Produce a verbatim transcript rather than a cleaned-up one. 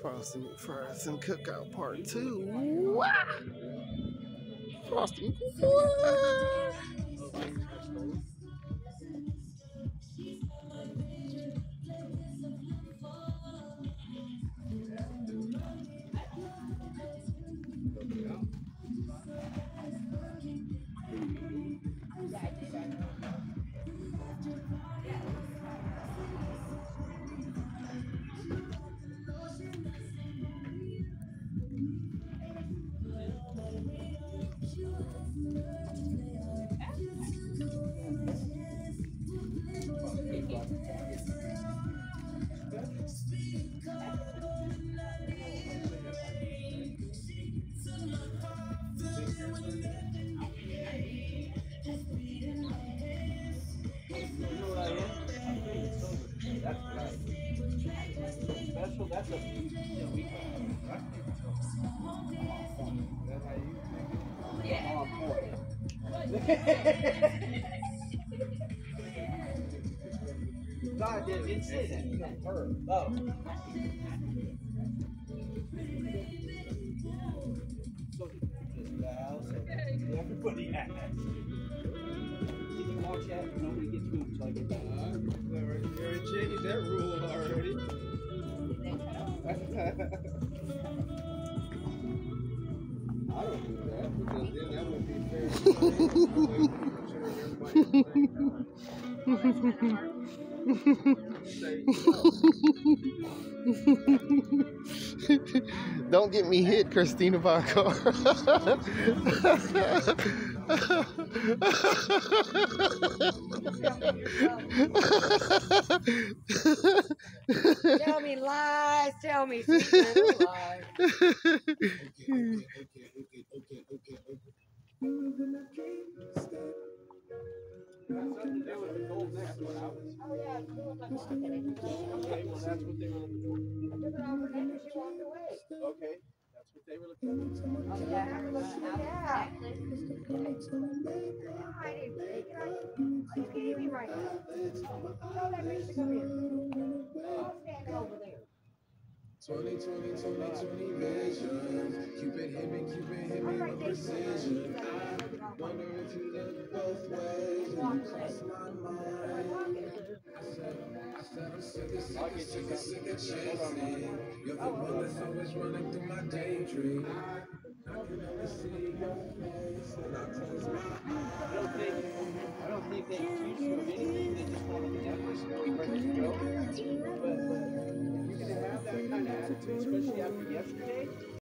Frosty McFrierson cookout part two. Wah! Frosty. Wah! That's what I special. That's a yeah, we That's how you yeah. On point. No, I didn't, didn't say that. You got her. Oh. So the house and everybody has. Did you watch that? Nobody gets moved until I get back. They're changed that rule already. I don't do that because then that would be fair. Don't get me hit, Christina, by a car. Tell me lies, tell me sweet little lies. Okay, okay, okay, okay, okay, okay. That's nothing to do with the gold next one. I was. Oh yeah, it's cool. Okay, well that's what they were looking for. I took it off her neck and she walked away. Okay, that's what they were looking for. Oh yeah, have her look at that. I didn't take it. Are you kidding me right now? Tell that bitch to come here. I'll stand over there. twenty twenty, twenty twenty vision. Cupid hit me, Cupid hit me with precision. I wonder if you look both ways. You cross my mind. I said, I said I'm sick of, sick of, sick of, sick of chasing. You're the one that's always running through my daydream. I can only see your face and I close my eyes. I don't think, I don't think they accuse you of anything. They just want to definitely ready to go. But, but if you're gonna have that kind of attitude, especially after yesterday.